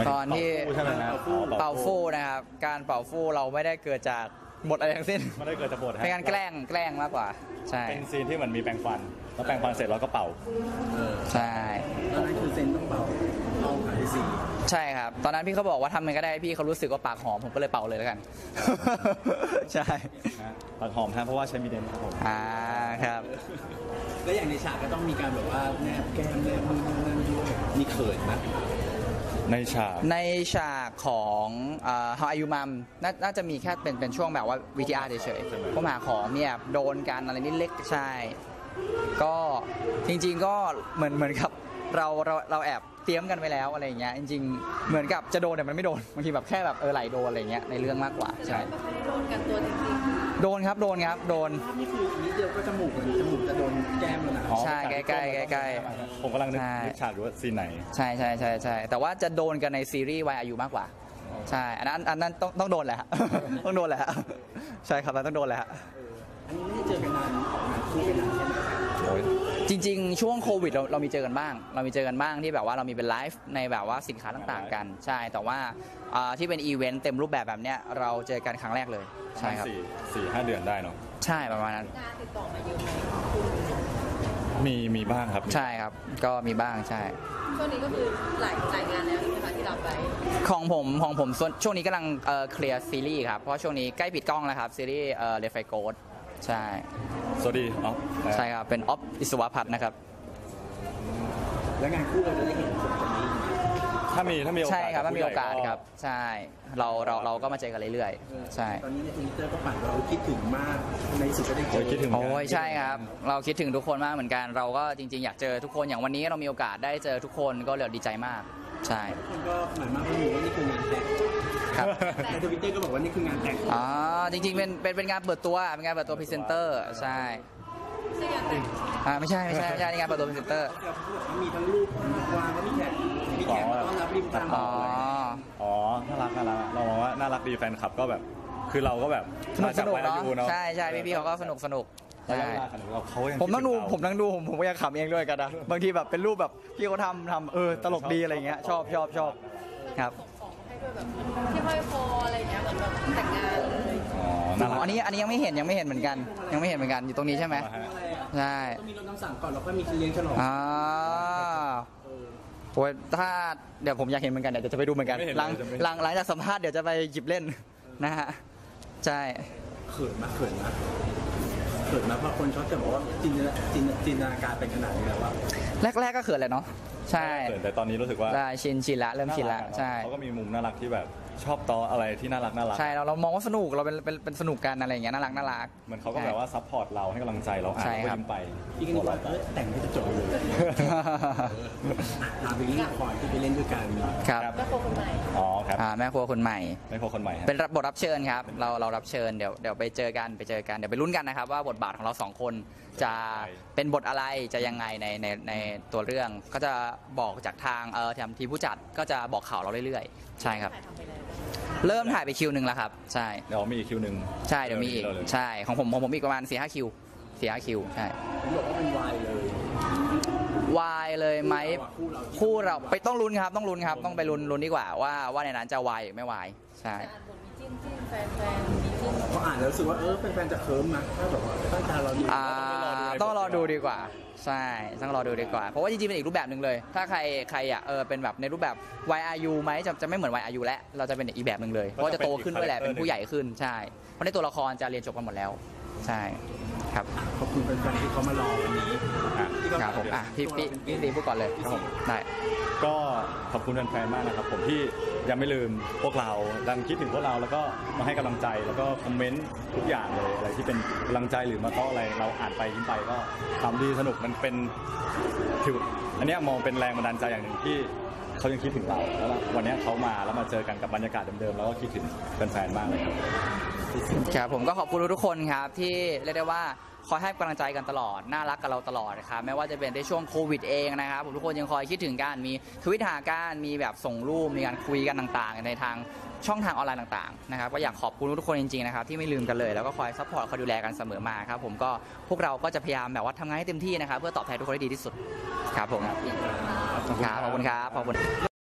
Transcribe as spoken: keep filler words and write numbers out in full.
ตอนที่ใช่ไหมครับเป่าฟู่นะครับการเป่าฟู่เราไม่ได้เกิดจากบทอะไรทั้งสิ้นไม่ได้เกิดจากบทฮะเป็นการแกล้งแกล้งมากกว่าใช่เป็นซีนที่มันมีแปรงฟันแล้วแปรงฟันเสร็จแล้วก็เป่าใช่ตอนนั้นคือเซนต้องเป่าเอาหายสีใช่ครับตอนนั้นพี่เขาบอกว่าทำยังไงก็ได้ให้พี่เขารู้สึกว่าปากหอมผมก็เลยเป่าเลยแล้วกัน ใช่นะปากหอมฮะเพราะว่าใช้มีเดนครับผมอ่าครับแล้วอย่างในฉากก็ต้องมีการแบบว่าแนบแก้มแนบมือนั่นด้วยมีเขินไหมในฉากในฉากของเอ่อ How Are You Mom น่าน่าจะมีแค่เป็นเป็นช่วงแบบว่า วี ที อาร์ เฉยๆผมหาของเนี่ยโดนกันอะไรนิดเล็กใช่ ก็จริงๆก็เหมือนเหมือนกับเราเราเราแอบเตรียมกันไว้แล้วอะไรอย่างเงี้ยจริงๆเหมือนกับจะโดนแต่มันไม่โดนบางทีแบบแค่แบบเออไหลโดนอะไรเงี้ยในเรื่องมากกว่าใช่โดนกันตัวจริงโดนครับโดนครับโดนภาพนี่คือนิดเดียวก็จมูกเลยจมูกจะโดนแก้มแล้วนะอ๋อใช่ใกล้ๆใกล้ผมกำลังนึกใช่นึกฉากอยู่ว่าซีนไหนใช่ใช่ใช่ใช่แต่ว่าจะโดนกันในซีรีส์ Why Are You มากกว่าใช่อันนั้นอันนั้นต้องต้องโดนแหละ ต้องโดนแหละใช่ครับต้องโดนแหละอันนี้ไม่ได้เจอกันนานออกงานคู่กันนานใช่ไหมโอ้ยจริงๆ ช่วงโควิดเราเรามีเจอกันบ้าง เรามีเจอกันบ้างที่แบบว่าเรามีเป็นไลฟ์ในแบบว่าสินค้าต่างๆกัน ใช่แต่ว่าอ่าที่เป็นอีเวนต์เต็มรูปแบบแบบเนี้ยเราเจอกันครั้งแรกเลยใช่ครับสี่สี่ห้าเดือนได้เนาะใช่ประมาณนั้นๆงานติดต่อมาเยอะไหมมีมีบ้างครับใช่ครับก็มีบ้างใช่ช่วงนี้ก็คือหลายหลายงานแล้วใช่ไหมคะที่รับไปของผมของผมส่วนช่วงนี้กำลังเอ่อเคลียร์ซีรีส์ครับเพราะช่วงนี้ใกล้ปิดกล้องแล้วครับซีรีส์เอ่อเรฟไฟโกดใช่สวัสดีอ๋อใช่ครับเป็นออฟอิสวพัฒน์นะครับแล้วงานคู่เราจะได้เห็นคนคนนี้ถ้ามีถ้ามีโอกาสใช่ครับถ้ามีโอกาสผู้ใหญ่ครับใช่เราเราเราก็มาเจอกันเรื่อยๆใช่ตอนนี้ในทวิตเตอร์ก็ปั่นว่าเราคิดถึงมากในสุดก็ได้เจโอ้อยคิดถึงเหมือนโอ้กันยใช่ครับ เราคิดถึงทุกคนมากเหมือนกัน เราก็จริงๆ อยากเจอทุกคนอย่างวันนี้เรามีโอกาสได้เจอทุกคนก็เลยดีใจมาก ใช่ทุกคนก็หมายมากว่าอยู่ว่านี่คืองานแต่งครับในทวิตเตอร์ก็บอกว่านี่คืองานแต่งอ๋อจริงๆเป็นเป็นเป็นงานเปิดตัวเป็นงานเปิดตัวพรีเซนเตอร์ใช่ไม่ใช่งานแต่งอ่าไม่ใช่ไม่ใช่ไม่ใช่นี่งานเปิดตัวพรีเซนเตอร์เขาบอกว่ามีทั้งรูปวางแล้วมีแขกมีแขกมาต้อนรับริมทางอ๋ออ๋อน่ารักน่ารักเรามองว่าน่ารักดีแฟนคลับก็แบบ คือเราก็แบบสนุกสนุกมาจเนาะไวอายุเนาะใช่ใช่พี่ๆเขาก็สนุกสนุกระใช่ยะเวลาขนาดนี้เราเขายังผมต้องดูคิถึเราผมนั่งดูผมผมก็อยากขำเองด้วยกันนะบางทีแบบเป็นรูปแบบพี่เขาทำทำเออตลกดีอะไรเงี้ยชอบชอบชอบครับส่งของให้ด้วยแบบที่ห้อยคออะไรเงี้ยเหมือนแบบแต่งงานเลยอ๋อน่ารักอันนี้อันนี้ยังไม่เห็นยังไม่เห็นเหมือนกัน ยังไม่เห็นเหมือนกันอยู่ตรงนี้ใช่ไหมฮะใช่ต้องมีรถน้ำสั่งก่อนแล้วค่อยมีเลี้ยงฉลองอ่าโอ้ยถ้าเดี๋ยวผมอยากเห็นเหมือนกันเดี๋ยวจะไปดูเหมือนกันไม่เห็นหลังเลยจะไม่หลังหลังจากสัมภาษณ์เดี๋ยวจะไปหยิบเล่นนะฮะใช่เขินมากเขินมากเขินมากเพราะคนเขาจะบอกว่าจินตนาจินจินตนาการเป็นขนาดนี้แล้วว่าแรกๆก็เขินแหละเนาะใช่เขินแต่ตอนนี้รู้สึกว่าได้ชินชินละเริ่มชินละารักอใช่เขาก็มีมุมน่ารักที่แบบชอบตออะไรที่น่ารักน่ารักใช่เราเรามองว่าสนุกเราเป็นเป็นเป็นสนุกกันอะไรอย่างเงี้ยน่ารักน่ารักเหมือนเขาก็แบบว่าซัพพอร์ตเราให้กำลังใจเราอ่านใช่แล้วคก็รับยิ้มไปพี่ก็นึกว่าเออแต่งไม่จะจบเลยลาไปเล่นละครที่ไปเล่นด้วยกันครับแม่โคคนใหม่อ๋อครับอ่าแม่ครัวคนใหม่ไม่พอคนใหม่ฮะเป็นรับบทรับเชิญครับเราเรารับเชิญเดี๋ยวเดี๋ยวไปเจอกันไปเจอกันเดี๋ยวไปลุ้นกันนะครับว่าบทบาทของเราสองคนจะเป็นบทอะไรจะยังไงในในในตัวเรื่องก็จะบอกจากทางเอ่อทางทีมผู้จัดก็จะบอกข่าวเราเรื่อยๆ ใช่ครับถ่ายทำไปแล้วเริ่มถ่ายไปคิวหนึ่งแล้วครับใช่เดี๋ยวมีอีกคิวหนึ่งใช่เดี๋ยวมีอีกร็ๆใช่ของผมของผมอีกประมาณสี่ห้าคิวสี่ห้าคิวใช่ผมบอกว่าเป็นวายเลยวายเลยไหมคู่เราคู่เราไปต้องลุ้นครับต้องลุ้นครับต้องไปลุ้นลุ้นดีกว่าว่าว่าในนั้นจะวายหรือไม่วายใช่แต่อ่านบทมีจิ้นจิ้นแฟนแฟนมีจิ้นพออ่านแล้วรู้สึกว่าเออแฟนๆจะเคิร์มมั้ยถ้าแบบว่าตั้งใจเราดีอ่าต้องรอดูดีกว่าใช่ต้องรอดูดีกว่าเพราะว่าจริงๆเป็นอีกรูปแบบหนึ่งเลย ถ้าใครใครอ่ะเออเป็นแบบในรูปแบบ วาย อาร์ ยู ไหมจะจะไม่เหมือน วาย อาร์ ยู แล้วเราจะเป็นอีกแบบหนึ่งเลยเพราะว่าจะโตขึ้นด้วยแหละเป็นผู้ใหญ่ขึ้นใช่เพราะในตัวละครจะเรียนจบกันหมดแล้วใช่ครับขอบคุณแฟนๆที่เขามารอวันนี้อ่ะที่เขาครับผมอ่ะพี่พี่พี่ตีพูดก่อนเลยครับผมได้ก็ขอบคุณแฟนๆมากนะครับผมที่ยังไม่ลืมพวกเราดังคิดถึงพวกเราแล้วก็มาให้กำลังใจแล้วก็คอมเมนต์ทุกอย่างเลยอะไรที่เป็นกำลังใจหรือมาต้ออะไรเราอ่านไปยิ้มไปก็ทำดีสนุกมันเป็นถืออันเนี้ยมองเป็นแรงบันดาลใจอย่างหนึ่งที่เขายังคิดถึงเราแล้ววันเนี้ยเขามาแล้วมาเจอกันกับบรรยากาศเดิมๆแล้วก็คิดถึงแฟนๆมากเลยครับครับผมก็ขอบคุณทุกคนครับที่เรียกได้ว่าคอยให้กำลังใจกันตลอดน่ารักกับเราตลอดนะครับไม่ว่าจะเป็นในช่วงโควิดเองนะครับผมทุกคนยังคอยคิดถึงกันมีทวิตหากันมีแบบส่งรูปมีการคุยกันต่างๆในทางช่องทางออนไลน์ต่างๆนะครับก็อยากขอบคุณทุกคนจริงๆนะครับที่ไม่ลืมกันเลยแล้วก็คอยซัพพอร์ตคอยดูแลกันเสมอมาครับผมก็พวกเราก็จะพยายามแบบว่าทำงานให้เต็มที่นะครับเพื่อตอบแทนทุกคนได้ดีที่สุดครับผมครับขอบคุณครับขอบคุณ